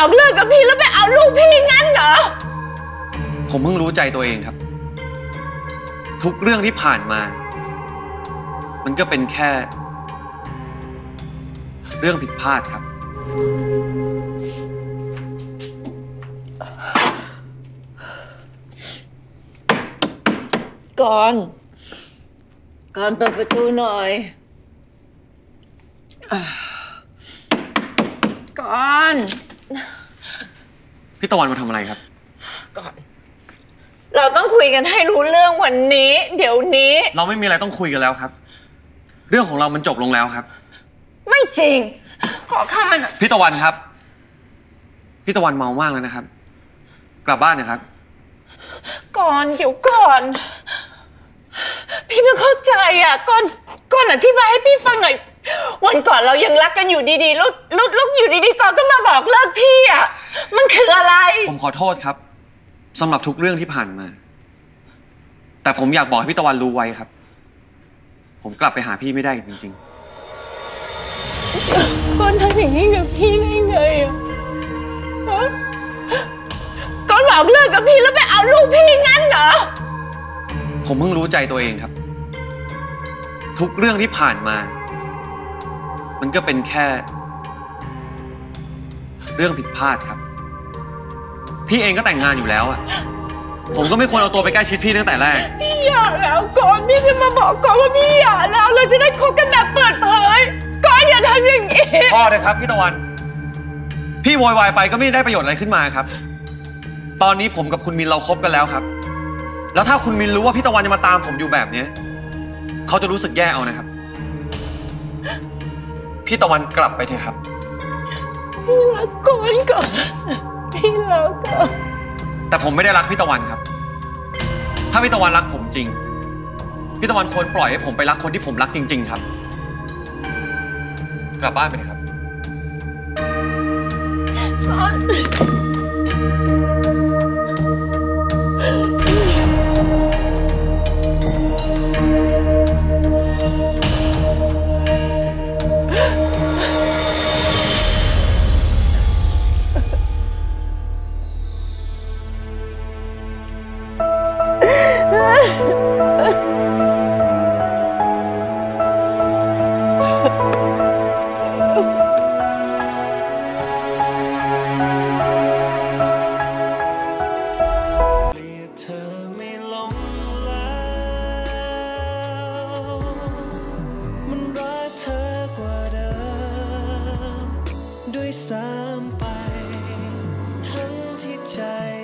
บอกเลิกกับพี่แล้วไปเอาลูกพี่งั้นเหรอผมเพิ่งรู้ใจตัวเองครับทุกเรื่องที่ผ่านมามันก็เป็นแค่เรื่องผิดพลาดครับก่อนเปิดประตูหน่อยก่อนพี่ตะวันมาทำอะไรครับก่อนเราต้องคุยกันให้รู้เรื่องวันนี้เดี๋ยวนี้เราไม่มีอะไรต้องคุยกันแล้วครับเรื่องของเรามันจบลงแล้วครับไม่จริงขอข้ามันพี่ตะวันครับพี่ตะวันเมามากแล้วนะครับกลับบ้านนะครับก่อนเดี๋ยวก่อนพี่ไม่เข้าใจอ่ะก่อนอธิบายให้พี่ฟังหน่อยวันก่อนเรายังรักกันอยู่ดีๆแล้วอยู่ดีๆก่อนก็มาบอกเลิกพี่อ่ะมันคืออะไรผมขอโทษครับสำหรับทุกเรื่องที่ผ่านมาแต่ผมอยากบอกให้พี่ตะวันรู้ไว้ครับผมกลับไปหาพี่ไม่ได้จริงๆก่อนทำอย่างนี้กับพี่ได้ไงอ่ะก่อนบอกเลิกกับพี่แล้วไปเอาลูกพี่งั้นเหรอผมเพิ่งรู้ใจตัวเองครับทุกเรื่องที่ผ่านมามันก็เป็นแค่เรื่องผิดพลาดครับพี่เองก็แต่งงานอยู่แล้วอะผมก็ไม่ควรเอาตัวไปใกล้ชิดพี่ตั้งแต่แรกพี่หย่าแล้วก่อนพี่จะมาบอกก่อนว่าพี่หย่าแล้วเราจะได้คบกันแบบเปิดเผยก่อนอย่าทำอย่างนี้พอเลยครับพี่ตะวันพี่โวยวายไปก็ไม่ได้ประโยชน์อะไรขึ้นมาครับตอนนี้ผมกับคุณมินเราคบกันแล้วครับแล้วถ้าคุณมินรู้ว่าพี่ตะวันจะมาตามผมอยู่แบบนี้เขาจะรู้สึกแย่เอานะครับพี่ตะวันกลับไปเถอะครับพี่รักก่อนพี่รักก่อนแต่ผมไม่ได้รักพี่ตะวันครับถ้าพี่ตะวันรักผมจริงพี่ตะวันควรปล่อยให้ผมไปรักคนที่ผมรักจริงๆครับกลับบ้านไปเถอะครับด้วยซ้ำไปทั้งที่ใจ